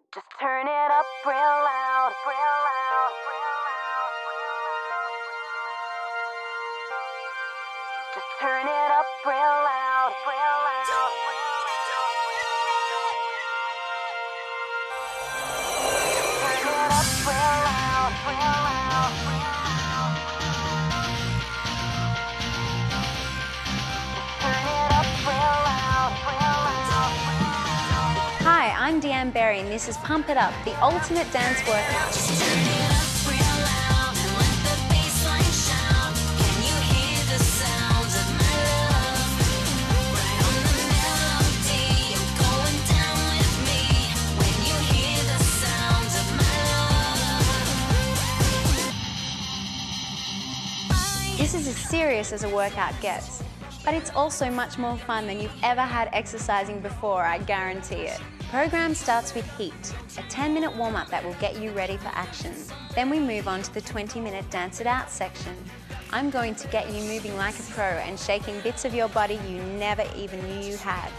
Just turn it up real loud, real loud, real loud, real loud. Just turn it up real loud, real loud, real loud. Turn it up real loud, real loud, real loud. Just turn it up real loud, real loud, real loud. Hi, I'm Deanne Berry and this is Pump It Up, the ultimate dance workout. Just turn it up real loud and let the bassline shout. Can you hear the sounds of my love? Right on the melody, you're going down with me. When you hear the sounds of my love. This is as serious as a workout gets, but it's also much more fun than you've ever had exercising before, I guarantee it. The program starts with HEAT, a 10-minute warm-up that will get you ready for action. Then we move on to the 20-minute Dance It Out section. I'm going to get you moving like a pro and shaking bits of your body you never even knew you had.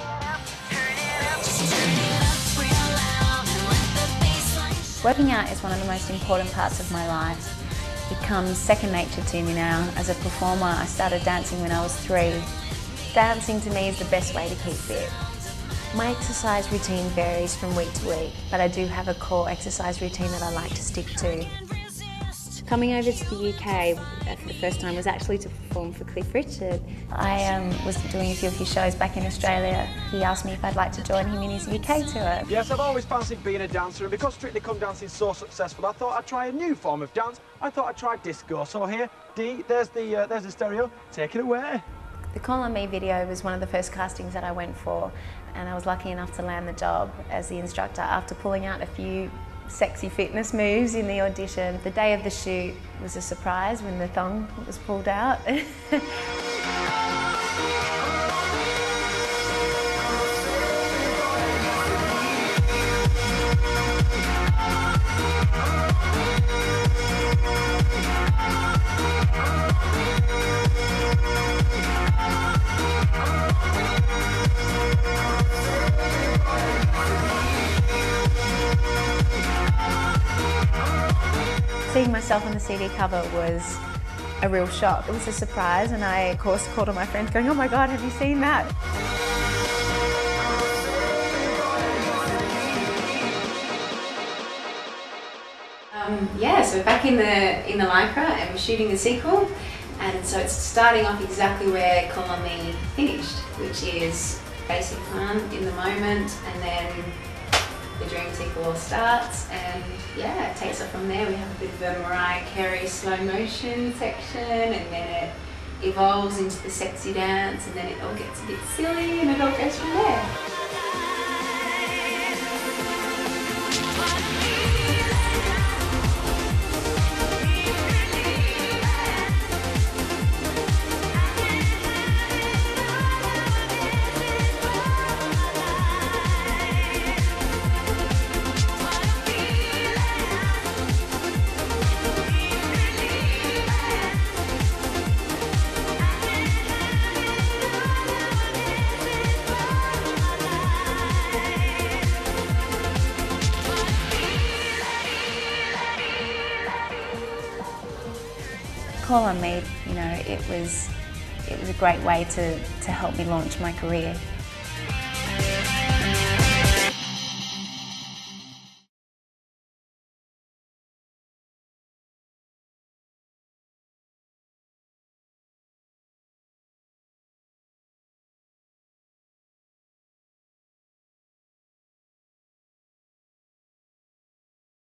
Just turn it up real loud and let the bassline shout. Working out is one of the most important parts of my life. It comes second nature to me now. As a performer, I started dancing when I was 3. Dancing to me is the best way to keep fit. My exercise routine varies from week to week, but I do have a core exercise routine that I like to stick to. Coming over to the UK for the first time was actually to perform for Cliff Richard. I was doing a few of his shows back in Australia. He asked me if I'd like to join him in his UK tour. Yes, I've always fancied being a dancer, and because Strictly Come Dancing is so successful, I thought I'd try a new form of dance. I thought I'd try disco. So here, Dee, there's the stereo. Take it away. The Call on Me video was one of the first castings that I went for, and I was lucky enough to land the job as the instructor after pulling out a few sexy fitness moves in the audition. The day of the shoot was a surprise when the thong was pulled out. Seeing myself on the CD cover was a real shock. It was a surprise, and I, of course, called on my friends going, "Oh my God, have you seen that?" So back in the Lycra, and we're shooting the sequel, and so it's starting off exactly where Call on Me finished, which is basic fun in the moment, and then the dream sequel all starts, and yeah, it takes off from there. We have a bit of a Mariah Carey slow motion section, and then it evolves into the sexy dance, and then it all gets a bit silly, and it all goes from there. Call on Me, it was a great way to help me launch my career.